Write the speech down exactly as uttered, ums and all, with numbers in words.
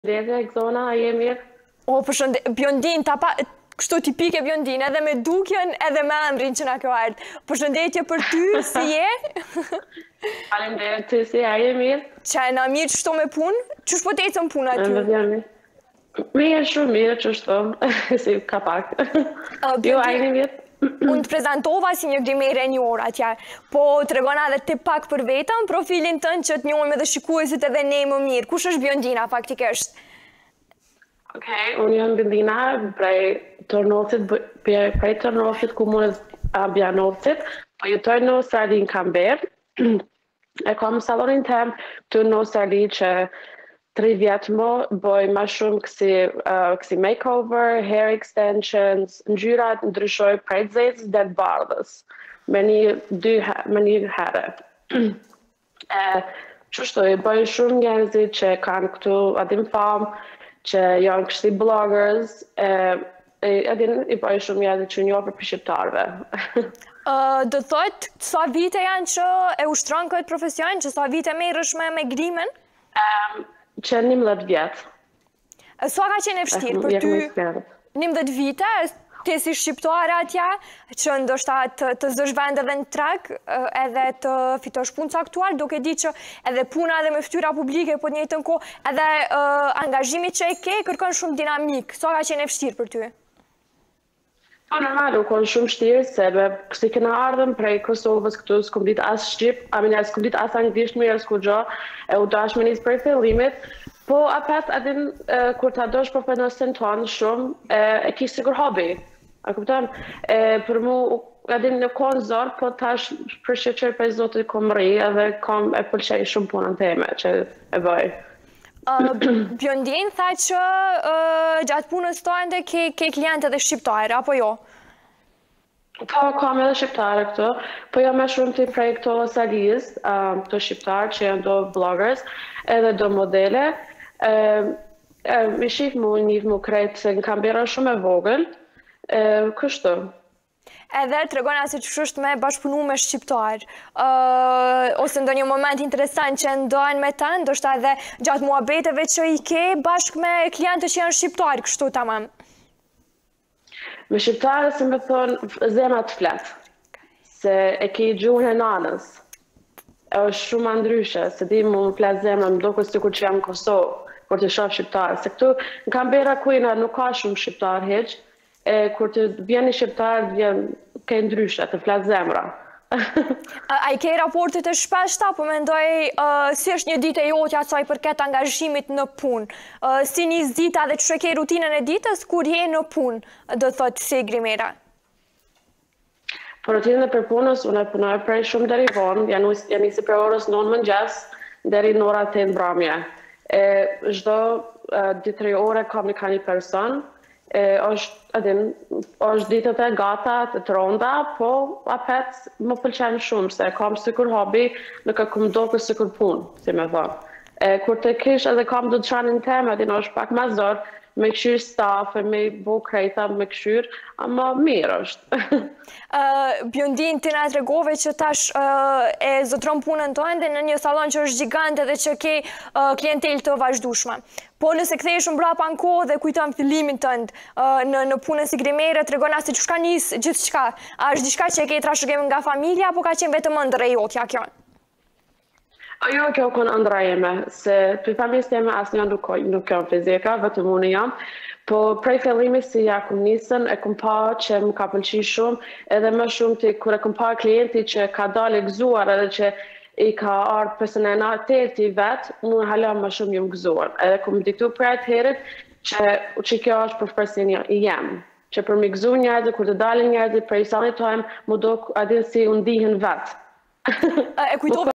Përshëndetje, Gzona, a je mirë? O, përshëndetje, Bjondin, ta pa, kështu tipike Bjondin, edhe me dukjen, edhe me emrin që na ka ardhur. Përshëndetje për ty, si je? Faleminderit, ty si, a je mirë? Qa e na mirë qështu me punë? Qësh po t'ecën punë aty? Më vjen mirë. Mirë, shumë mirë, qështu, si ka pak. Jo, a je mirë? Unë të prezentova si një grimere një orë atje, po të regona edhe ti pak për vetëm, profilin tënë që të njohim edhe shikuesit edhe ne më mirë. Kush është Bjondina, faktikisht? Okej, unë jam Bjondina prej Tërnofit, prej Tërnofit, komunës Bjanovcit, po jetoj në Australi në Kamber. E kam salonin tem të në Australi që tri vjetë më bëj ma shumë kësi, uh, kësi makeover, hair extensions, ngjyrat ndryshoj prej të zezës dhe të bardhës, me një, dy, me një herë. e, Qështu, i bëj shumë njerëzit që kanë këtu adin famë, që janë kështi bloggers, e, e, adin i bëj shumë njerëzit që njohë për shqiptarëve. uh, Dë thotë, sa vite janë që e ushtron këtë profesion, që sa vite merresh me, me grimin? Um, që njëmbëdhjetë vjetë. Sa ka qenë e vështirë për ty njëmbëdhjetë vite, ti si shqiptare atja, që ndoshta të, të zësh vend edhe në treg, edhe të fitosh punë caktuar, duke di që edhe puna edhe me fytyra publike, po të njëjtën kohë, edhe uh, angazhimi që e ke, kërkon shumë dinamik. Sa ka qenë e vështirë për ty? Po, normal, u konë shumë shtirë, sebe kësi këna ardhëm prej Kosovës këtu, s'kom ditë as Shqip, amin e s'kom ditë as anglisht mirë, s'ku gjo, e u dash me njësë prej fillimit, po apet adin, e, kur ta dosh profesionistin tonë shumë, e, e ki sigur hobi, a kupton? E, për mu, adin në konë zorë, po tash për shqeqer për zotit kom ri, edhe kom e pëlqej shumë punën teme që e bëj. Uh, Bjondin tha që uh, gjatë punës tonë ke, ke klientë edhe shqiptarë, apo jo? Po, kam edhe shqiptarë këtu, po jo me shumë të prej këto salijës, um, këto shqiptarë që janë do bloggers, edhe do modele. Um, um, I shif mu, njif mu krejtë se në Kambera shumë e vogël, um, kështu. Edhe të regona se që është me bashkëpunu me shqiptarë, uh, ose ndo një moment interesant që ndojnë me ta, ndoshta edhe gjatë muhabeteve që i ke bashkë me klientë që janë shqiptarë, kështu tamam. Me shqiptarë, si me thonë, zema të fletë, se e ke i gjuhën e nanës, e është shumë ndryshe, se di mu më fletë zema, më do kësë të kur që jam në Kosovë, kur të shohë shqiptarë, se këtu në Kambera Kujna nuk ka shumë shqiptarë heqë, e kur të vjen i shqiptar, vjen ke ndryshe, të flasë zemra. A i ke raportet e shpeshta, po mendoj uh, si është një ditë e jotja saj përket angazhimit në punë. Uh, si një zita dhe që ke rutinën e ditës, kur je në punë, do thotë si grimera? Por rutinën e për punës, unë e punoj prej shumë deri vonë, janë nisi për orës nënë mëngjes, deri në ora tetë mbrëmje. Çdo dy tre ore kam një ka një person, E, është, adin, është ditët e gata, të tronda, po apet më pëlqen shumë, se kam sikur hobi, nuk e kom do për sikur punë, si me thonë. E, kur të kish edhe kam do të qanin temë, adin është pak ma zorë, me këshyr staff, me bo krejta, me këshyr, ama mirë është. uh, Bjondin, ti na tregove që tash uh, e zotron punën tonë dhe në një salon që është gjigant edhe që ke uh, klientel të vazhdueshme. Po nëse kthehesh mbrapa në kohë dhe kujton fillimin tënd uh, në, në punën si grimere, tregona se çka nis gjithçka. A është diçka që e ke trashëgim nga familja apo ka qenë vetëm ëndër e jotja kjo? Jo, kjo konë ëndra jeme, se për familjes teme asnjë nuk nuk jam fizika, vetëm unë jam, po prej fillimit si ja kum nisën, e kum pa që më ka pëlqy shumë, edhe më shumë të kur e kum pa klienti që ka dalë gëzuar edhe që i ka ardhur personalitetin vet, unë hala më shumë jam gëzuar. Edhe kum diktu për atë herët që që kjo është profesionia i jam, që për më gëzu njerëzit kur të dalin njerëzit prej sallit tonë, më do adin si u ndihen vet. E kujtova